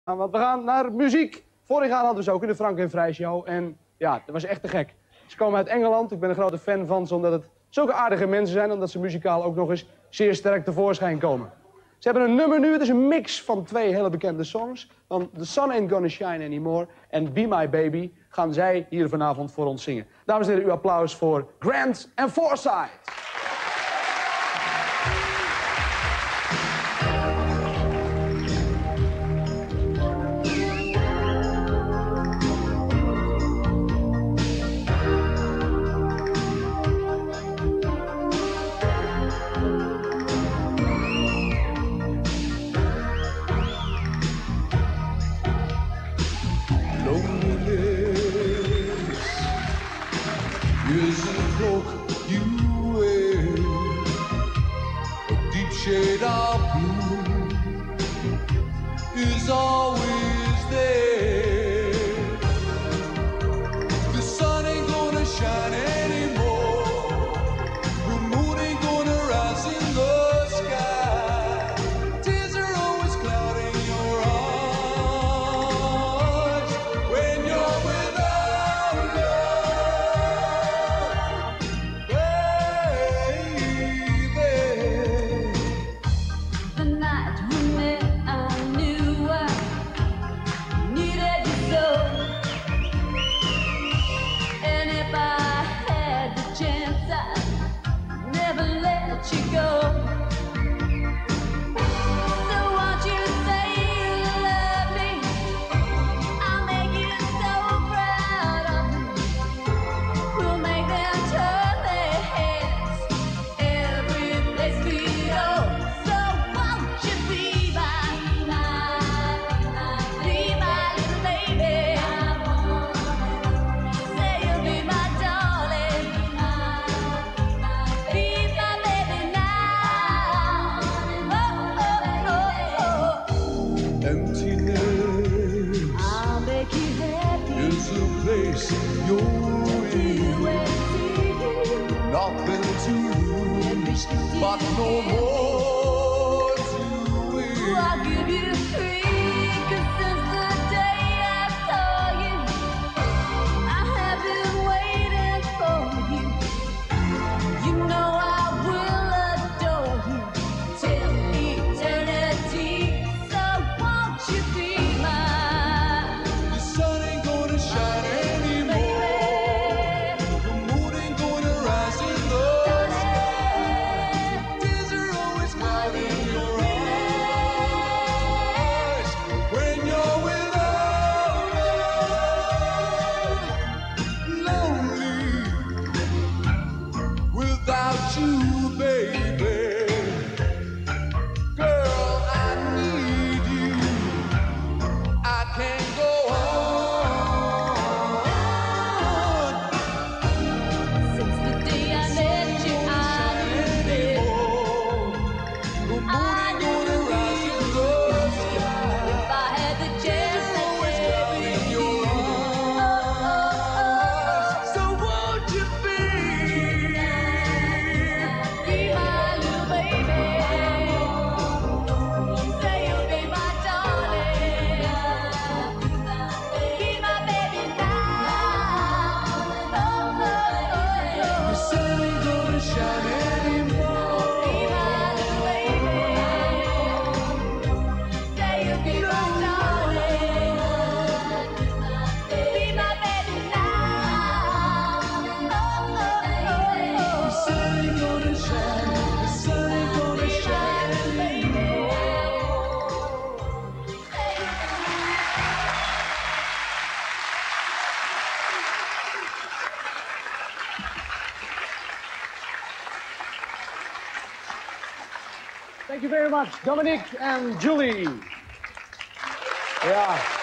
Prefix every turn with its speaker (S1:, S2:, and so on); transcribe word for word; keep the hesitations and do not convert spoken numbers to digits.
S1: Want we gaan naar muziek. Vorig jaar hadden we ze ook in de Frank en Vrij Show. En ja, dat was echt te gek. Ze komen uit Engeland. Ik ben een grote fan van ze, omdat het zulke aardige mensen zijn. Omdat ze muzikaal ook nog eens zeer sterk tevoorschijn komen. Ze hebben een nummer nu. Het is een mix van twee hele bekende songs. Van The Sun Ain't Gonna Shine Anymore en Be My Baby gaan zij hier vanavond voor ons zingen. Dames en heren, uw applaus voor Grant en Forsyth.
S2: Is a cloak you wear, a deep shade of blue is always there. The sun ain't gonna shine anymore, the moon ain't gonna rise in the sky. Tears are always clouding your eyes when you're without love.
S3: You go. So won't you say you love me? I'll make you so proud of me. We'll make them turn their heads every place we go. So won't you be my, my, be my little baby? Say you'll be my darling. Be my baby.
S2: Emptiness
S3: I'll make you happy.
S2: is a place you're in. Nothing to lose, but no more to win.
S3: I'll give you free, 'cause since the day I saw you, I have been waiting for you. You know I will adore you till eternity. So won't you be mine?
S2: The sun ain't gonna shine anymore, the moon ain't gonna rise in the sky. Tears are always clouding your eyes when you're without love. Lonely without you, baby. Girl, I need you. I can't go on.
S3: Since the day I met you, I've been
S2: The moon ain't gonna rise in the sky.
S3: if I had the chance to
S2: Always
S3: take
S2: clouding
S3: you.
S2: your eyes. So won't you be?
S3: Be my little baby. Say you'll be my darling. Be my baby now. Oh, oh, oh,
S2: The
S3: oh.
S2: sun ain't gonna shine anymore.
S3: Be my little baby. Say you'll be my darling. Be my baby now. Oh, oh, oh, oh.
S2: The sun ain't gonna shine. The sun ain't gonna shine anymore.
S1: Thank you very much, Dominique and Julie. Ja.